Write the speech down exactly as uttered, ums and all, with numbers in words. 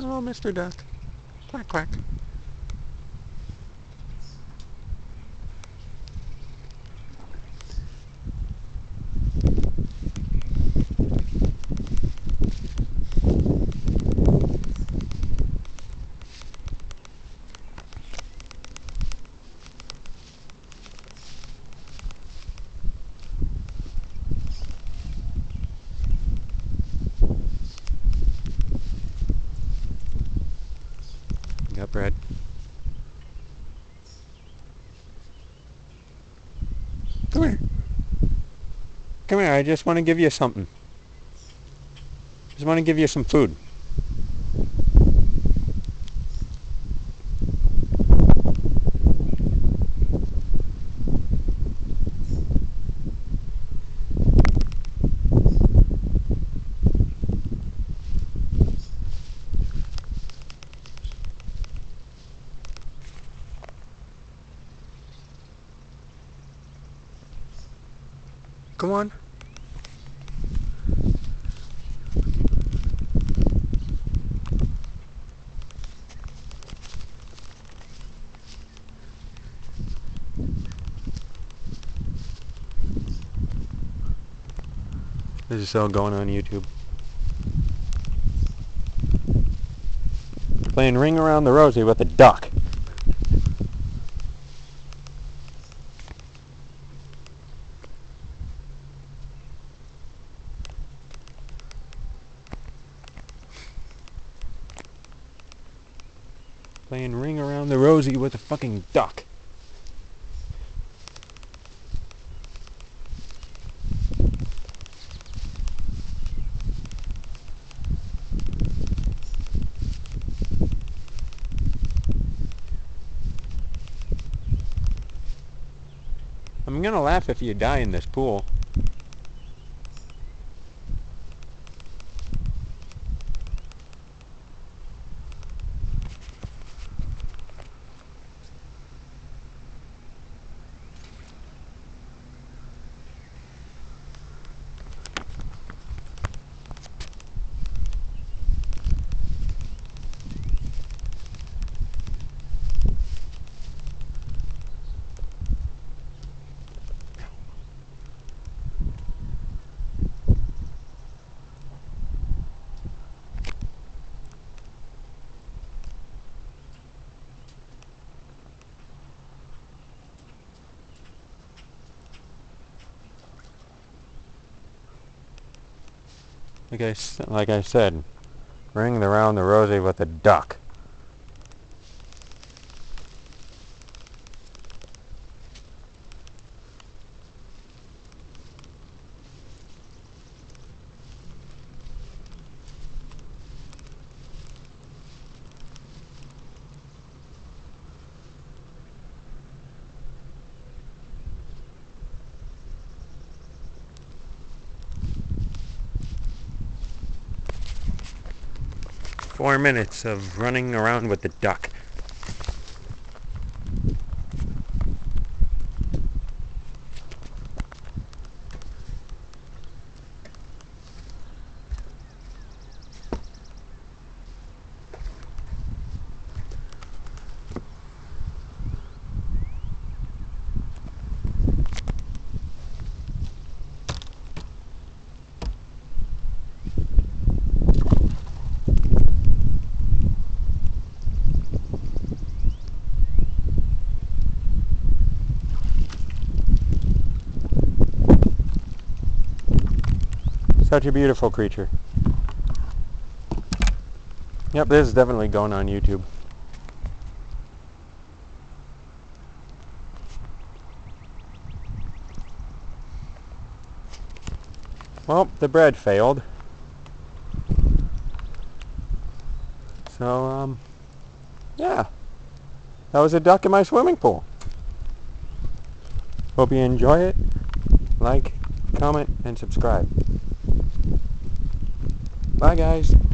Hello, Mister Duck. Quack, quack. You got bread? Come here. Come here, I just want to give you something. Just want to give you some food. Come on. This is all going on YouTube. Playing Ring Around the Rosie with a duck. Playing Ring Around the Rosie with a fucking duck. I'm gonna laugh if you die in this pool. Like I, like I said, ring around the rosy with a duck. Four minutes of running around with the duck. Such a beautiful creature. Yep, this is definitely going on YouTube. Well, the bread failed. So, um, yeah. That was a duck in my swimming pool. Hope you enjoy it. Like, comment, and subscribe. Bye, guys.